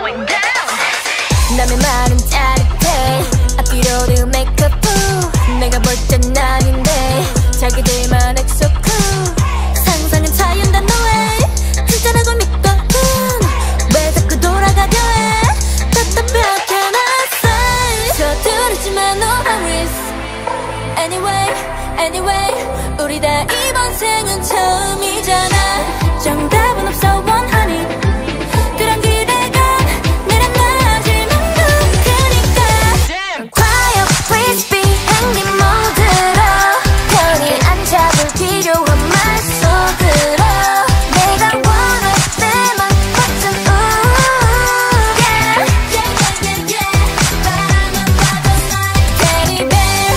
going down. 남의 말은 짜릿해 앞뒤로도 메이크업 내가 볼 땐 아닌데 자기들만 엑소쿠 상상은 자유다 no way 진짜라고 믿거든 왜 자꾸 돌아가려 해 답답하게 나 say 서두르지만 no hurries Anyway anyway 우리 다 이번 생은 처음이잖아 정답은 없어 원하니 그런 기대가 내려놔질만 높으니까 quiet please be 행님 모드로 편히 앉아볼 필요한 말 속으로 내가 원할 때만 버튼 우 yeah yeah yeah yeah 바라만 봐도 like teddy bear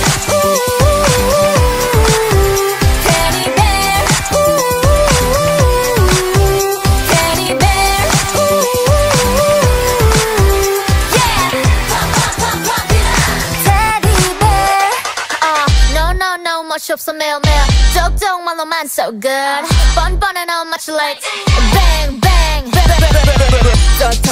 teddy bear teddy bear yeah pump pump pump pump it up teddy bear no no no 멋이 없어 매일매일 쪽쪽말로만 so good 뻔뻔해 no much like bang bang so